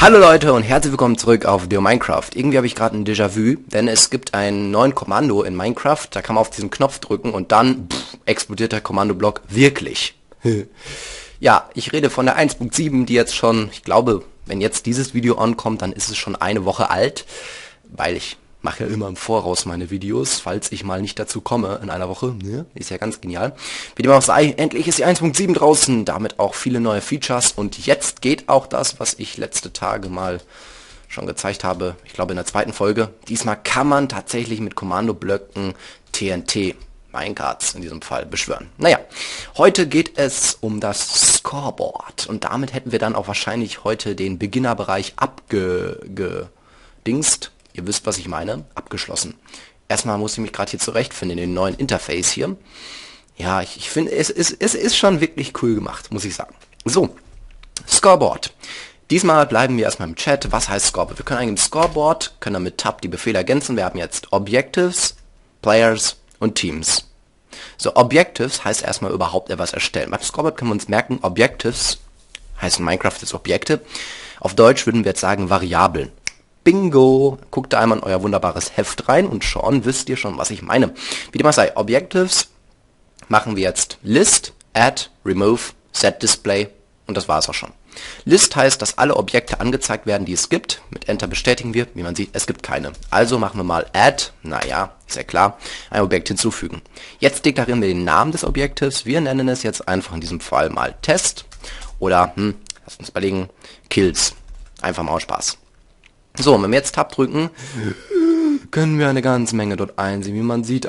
Hallo Leute und herzlich willkommen zurück auf Deo Minecraft. Irgendwie habe ich gerade ein Déjà-vu, denn es gibt einen neuen Kommando in Minecraft, da kann man auf diesen Knopf drücken und dann explodiert der Kommandoblock wirklich. Ja, ich rede von der 1.7, die jetzt schon, ich glaube, wenn jetzt dieses Video ankommt, dann ist es schon eine Woche alt, weil ich mache ja immer im Voraus meine Videos, falls ich mal nicht dazu komme in einer Woche. Ne? Ist ja ganz genial. Wie dem auch sei, endlich ist die 1.7 draußen, damit auch viele neue Features. Und jetzt geht auch das, was ich letzte Tage mal schon gezeigt habe, ich glaube in der zweiten Folge. Diesmal kann man tatsächlich mit Kommandoblöcken TNT, Minecarts in diesem Fall, beschwören. Naja, heute geht es um das Scoreboard. Und damit hätten wir dann auch wahrscheinlich heute den Beginnerbereich abgedingst. Ihr wisst, was ich meine. Abgeschlossen. Erstmal muss ich mich gerade hier zurechtfinden in dem neuen Interface hier. Ja, ich finde, es ist schon wirklich cool gemacht, muss ich sagen. So, Scoreboard. Diesmal bleiben wir erstmal im Chat. Was heißt Scoreboard? Wir können eigentlich im Scoreboard, können dann mit Tab die Befehle ergänzen. Wir haben jetzt Objectives, Players und Teams. So, Objectives heißt erstmal überhaupt etwas erstellen. Beim Scoreboard können wir uns merken, Objectives heißt in Minecraft jetzt Objekte. Auf Deutsch würden wir jetzt sagen Variablen. Bingo! Guckt da einmal in euer wunderbares Heft rein und schon wisst ihr schon, was ich meine. Wie dem auch sei, Objectives machen wir jetzt List, Add, Remove, Set Display und das war es auch schon. List heißt, dass alle Objekte angezeigt werden, die es gibt. Mit Enter bestätigen wir, wie man sieht, es gibt keine. Also machen wir mal Add, naja, ist ja klar, ein Objekt hinzufügen. Jetzt deklarieren wir den Namen des Objektes. Wir nennen es jetzt einfach in diesem Fall mal Test oder, lasst uns überlegen, Kills. Einfach mal aus Spaß. So, wenn wir jetzt Tab drücken, können wir eine ganze Menge dort einsehen. Wie man sieht, ist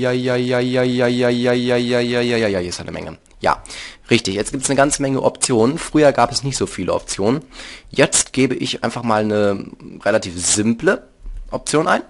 eine Menge. Ja, richtig, jetzt gibt es eine ganze Menge Optionen. Früher gab es nicht so viele Optionen. Jetzt gebe ich einfach mal eine relativ simple Option ein.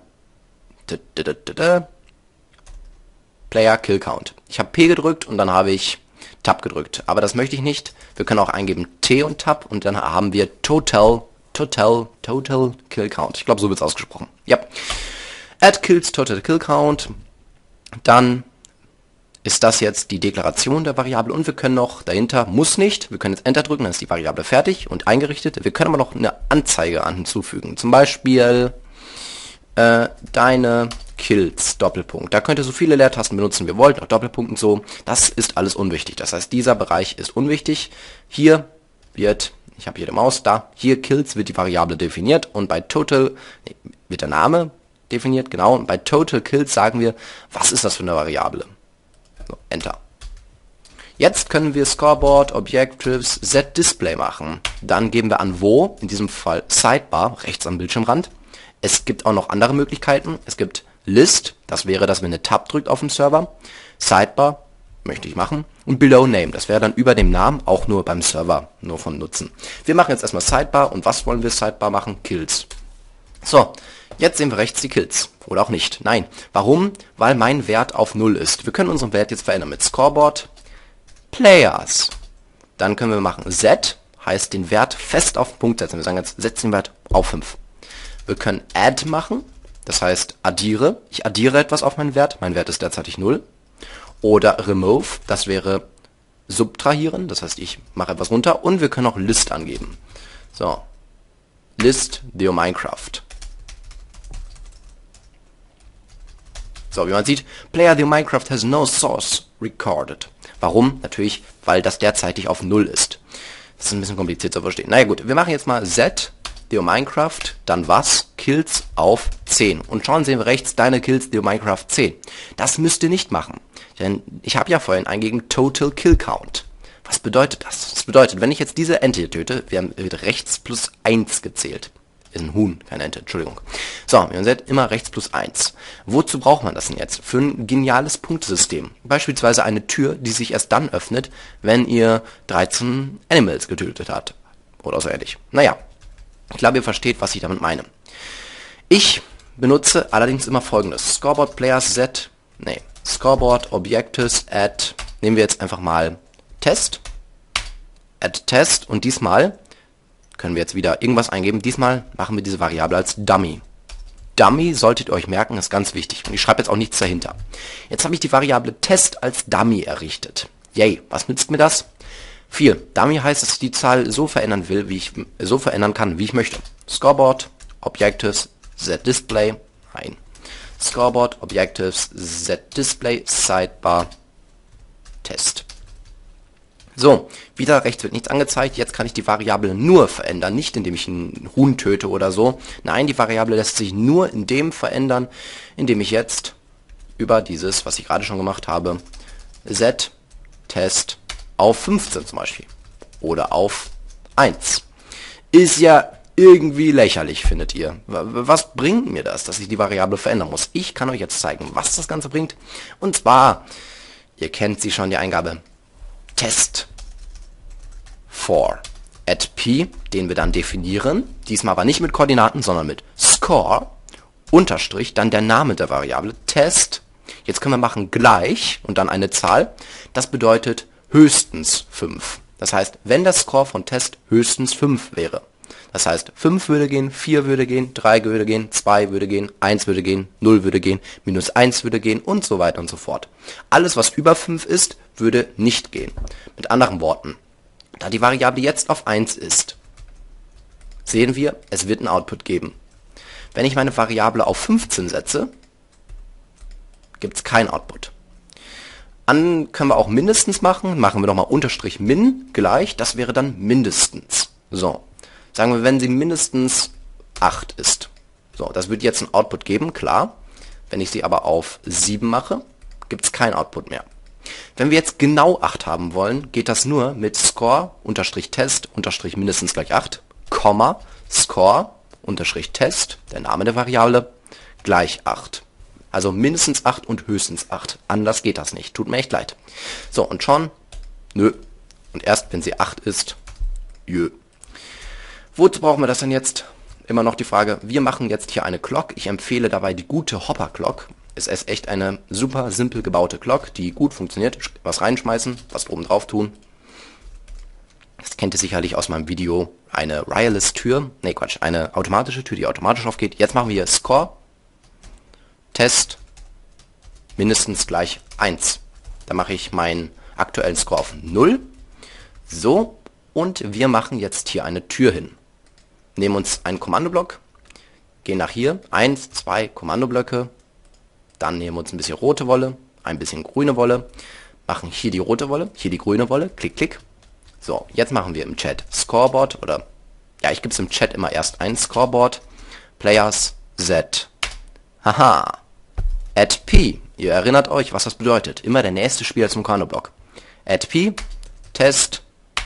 Player Kill Count. Ich habe P gedrückt und dann habe ich Tab gedrückt. Aber das möchte ich nicht. Wir können auch eingeben T und Tab und dann haben wir Total Kill Count. Ich glaube, so wird es ausgesprochen. Ja. Add Kills Total Kill Count. Dann ist das jetzt die Deklaration der Variable und wir können noch dahinter, muss nicht, wir können jetzt Enter drücken, dann ist die Variable fertig und eingerichtet. Wir können aber noch eine Anzeige hinzufügen. Zum Beispiel deine Kills, Doppelpunkt. Da könnt ihr so viele Leertasten benutzen, wie ihr wollt, auch Doppelpunkt und so. Das ist alles unwichtig. Das heißt, dieser Bereich ist unwichtig. Hier wird... Ich habe hier die Maus, da, hier Kills wird die Variable definiert und bei Total wird der Name definiert, genau, und bei Total Kills sagen wir, was ist das für eine Variable? So, Enter. Jetzt können wir Scoreboard, Objectives, Set Display machen. Dann geben wir an wo, in diesem Fall Sidebar, rechts am Bildschirmrand. Es gibt auch noch andere Möglichkeiten. Es gibt List, das wäre, dass wenn eine Tab drückt auf dem Server. Sidebar, möchte ich machen. Und Below Name, das wäre dann über dem Namen, auch nur beim Server, nur von Nutzen. Wir machen jetzt erstmal Sidebar und was wollen wir Sidebar machen? Kills. So, jetzt sehen wir rechts die Kills. Oder auch nicht. Nein. Warum? Weil mein Wert auf 0 ist. Wir können unseren Wert jetzt verändern mit Scoreboard Players. Dann können wir machen Set, heißt den Wert fest auf den Punkt setzen. Wir sagen jetzt, setz den Wert auf 5. Wir können Add machen, das heißt addiere. Ich addiere etwas auf meinen Wert. Mein Wert ist derzeitig 0. Oder Remove, das wäre subtrahieren, das heißt, ich mache etwas runter und wir können auch List angeben. So, List Deo Minecraft. So, wie man sieht, Player Deo Minecraft has no source recorded. Warum? Natürlich, weil das derzeitig auf 0 ist. Das ist ein bisschen kompliziert zu verstehen. Naja gut, wir machen jetzt mal Set Deo Minecraft, dann was? Kills auf 10. Und schon sehen wir rechts, deine Kills Deo Minecraft 10. Das müsst ihr nicht machen. Denn ich habe ja vorhin eingegeben Total Kill Count. Was bedeutet das? Das bedeutet, wenn ich jetzt diese Ente hier töte, wird rechts plus 1 gezählt. Ist ein Huhn, keine Ente, Entschuldigung. So, ihr seht immer rechts plus 1. Wozu braucht man das denn jetzt? Für ein geniales Punktesystem. Beispielsweise eine Tür, die sich erst dann öffnet, wenn ihr 13 Animals getötet habt. Oder so ähnlich. Naja, ich glaube, ihr versteht, was ich damit meine. Ich benutze allerdings immer folgendes. Scoreboard Players Set, Scoreboard Objectives Add, nehmen wir jetzt einfach mal Test, Add Test und diesmal können wir jetzt wieder irgendwas eingeben. Diesmal machen wir diese Variable als Dummy. Dummy solltet ihr euch merken, ist ganz wichtig. Und ich schreibe jetzt auch nichts dahinter. Jetzt habe ich die Variable Test als Dummy errichtet. Yay, was nützt mir das? 4. Dummy heißt, dass ich die Zahl so verändern kann, wie ich möchte. Scoreboard, Objectives, ZDisplay, ein. Scoreboard, Objectives, ZDisplay, Sidebar, Test. So, wieder rechts wird nichts angezeigt. Jetzt kann ich die Variable nur verändern, nicht indem ich einen Huhn töte oder so. Nein, die Variable lässt sich nur in dem verändern, indem ich jetzt über dieses, was ich gerade schon gemacht habe, Z-Test auf 15 zum Beispiel oder auf 1. Ist ja irgendwie lächerlich, findet ihr. Was bringt mir das, dass ich die Variable verändern muss? Ich kann euch jetzt zeigen, was das Ganze bringt. Und zwar, ihr kennt sie schon, die Eingabe Test for at p, den wir dann definieren, diesmal aber nicht mit Koordinaten, sondern mit Score, Unterstrich, dann der Name der Variable, Test. Jetzt können wir machen gleich und dann eine Zahl. Das bedeutet höchstens 5. Das heißt, wenn der Score von Test höchstens 5 wäre. Das heißt, 5 würde gehen, 4 würde gehen, 3 würde gehen, 2 würde gehen, 1 würde gehen, 0 würde gehen, minus 1 würde gehen und so weiter und so fort. Alles, was über 5 ist, würde nicht gehen. Mit anderen Worten, da die Variable jetzt auf 1 ist, sehen wir, es wird einen Output geben. Wenn ich meine Variable auf 15 setze, gibt es keinen Output. Dann können wir auch mindestens machen. Machen wir nochmal Unterstrich min gleich. Das wäre dann mindestens. So. Sagen wir, wenn sie mindestens 8 ist. So, das wird jetzt einen Output geben, klar. Wenn ich sie aber auf 7 mache, gibt es keinen Output mehr. Wenn wir jetzt genau 8 haben wollen, geht das nur mit Score, Unterstrich Test, Unterstrich mindestens gleich 8, Komma, Score, Unterstrich Test, der Name der Variable, gleich 8. Also mindestens 8 und höchstens 8. Anders geht das nicht. Tut mir echt leid. So, und schon, nö. Und erst, wenn sie 8 ist, jö. Wozu brauchen wir das denn jetzt? Immer noch die Frage, wir machen jetzt hier eine Clock. Ich empfehle dabei die gute Hopper Clock. Es ist echt eine super simpel gebaute Clock, die gut funktioniert. Was reinschmeißen, was oben drauf tun. Das kennt ihr sicherlich aus meinem Video. Eine Wireless-Tür, nee Quatsch, eine automatische Tür, die automatisch aufgeht. Jetzt machen wir hier Score, Test, mindestens gleich 1. Dann mache ich meinen aktuellen Score auf 0. So, und wir machen jetzt hier eine Tür hin. Nehmen uns einen Kommandoblock, gehen nach hier, 1, 2 Kommandoblöcke, dann nehmen wir uns ein bisschen rote Wolle, ein bisschen grüne Wolle, machen hier die rote Wolle, hier die grüne Wolle, klick, klick. So, jetzt machen wir im Chat Scoreboard, oder, ja, ich gebe es im Chat immer erst ein, Scoreboard, Players Z. Haha, at P, ihr erinnert euch, was das bedeutet, immer der nächste Spieler zum Kommandoblock. At P, Test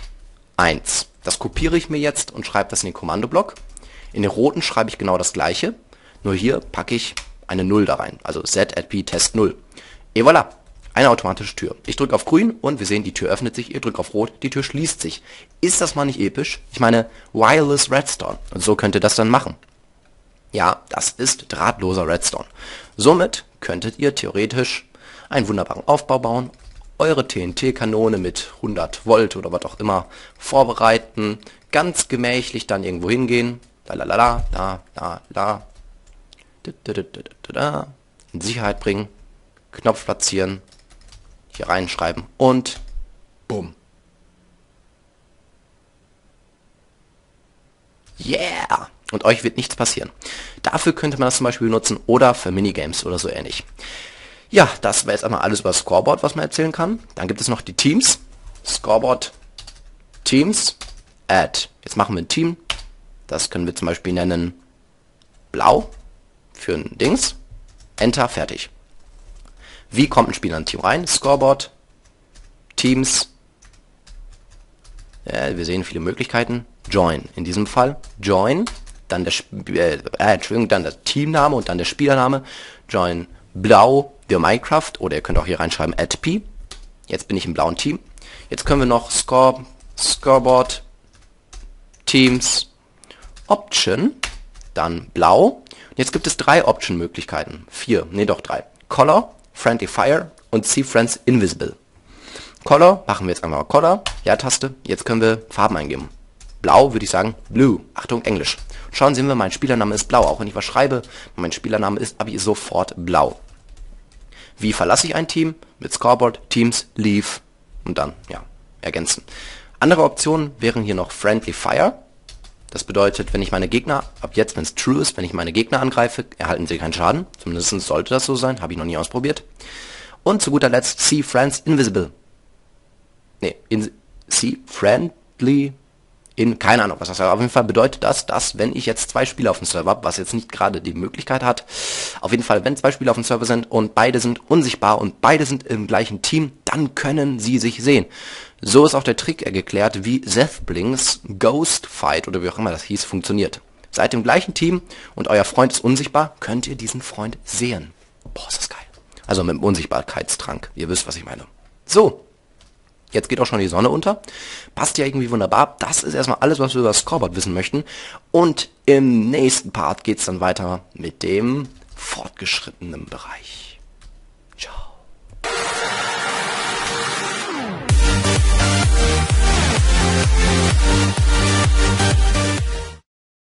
1. Das kopiere ich mir jetzt und schreibe das in den Kommandoblock. In den roten schreibe ich genau das gleiche, nur hier packe ich eine 0 da rein, also set at p test 0. Et voilà, eine automatische Tür. Ich drücke auf grün und wir sehen, die Tür öffnet sich, ihr drückt auf rot, die Tür schließt sich. Ist das mal nicht episch? Ich meine, Wireless Redstone. Und so könnt ihr das dann machen. Ja, das ist drahtloser Redstone. Somit könntet ihr theoretisch einen wunderbaren Aufbau bauen, eure TNT-Kanone mit 100 Volt oder was auch immer vorbereiten, ganz gemächlich dann irgendwo hingehen, in Sicherheit bringen, Knopf platzieren, hier reinschreiben und bumm. Yeah! Und euch wird nichts passieren. Dafür könnte man das zum Beispiel benutzen oder für Minigames oder so ähnlich. Ja, das war jetzt einmal alles über Scoreboard, was man erzählen kann. Dann gibt es noch die Teams. Scoreboard, Teams, Add. Jetzt machen wir ein Team. Das können wir zum Beispiel nennen Blau für ein Dings. Enter, fertig. Wie kommt ein Spieler in ein Team rein? Scoreboard, Teams. Ja, wir sehen viele Möglichkeiten. Join. In diesem Fall Join. Dann dann der Teamname und dann der Spielername. Join Blau für Minecraft, oder ihr könnt auch hier reinschreiben @p. Jetzt bin ich im blauen Team. Jetzt können wir noch Scoreboard, Teams, Option, dann Blau. Und jetzt gibt es 3 Option-Möglichkeiten. 4, nee doch 3. Color, Friendly Fire und See Friends Invisible. Color, machen wir jetzt einmal Color, Ja-Taste. Jetzt können wir Farben eingeben. Blau würde ich sagen Blue. Achtung, Englisch. Schauen, sehen wir, mein Spielername ist blau. Auch wenn ich was schreibe, mein Spielername ist aber sofort blau. Wie verlasse ich ein Team? Mit Scoreboard, Teams, Leave und dann, ja, ergänzen. Andere Optionen wären hier noch Friendly Fire. Das bedeutet, wenn ich meine Gegner, ab jetzt, wenn es true ist, wenn ich meine Gegner angreife, erhalten sie keinen Schaden. Zumindest sollte das so sein, habe ich noch nie ausprobiert. Und zu guter Letzt See Friends Invisible. Ne, See Friendly keine Ahnung, was das heißt. Auf jeden Fall bedeutet das, dass wenn ich jetzt 2 Spieler auf dem Server habe, was jetzt nicht gerade die Möglichkeit hat, auf jeden Fall, wenn 2 Spieler auf dem Server sind und beide sind unsichtbar und beide sind im gleichen Team, dann können sie sich sehen. So ist auch der Trick geklärt, wie Zethblinks Ghost Fight oder wie auch immer das hieß, funktioniert. Seid im gleichen Team und euer Freund ist unsichtbar, könnt ihr diesen Freund sehen. Boah, ist das geil. Also mit dem Unsichtbarkeitstrank. Ihr wisst, was ich meine. So. Jetzt geht auch schon die Sonne unter. Passt ja irgendwie wunderbar. Das ist erstmal alles, was wir über das Scoreboard wissen möchten. Und im nächsten Part geht es dann weiter mit dem fortgeschrittenen Bereich. Ciao.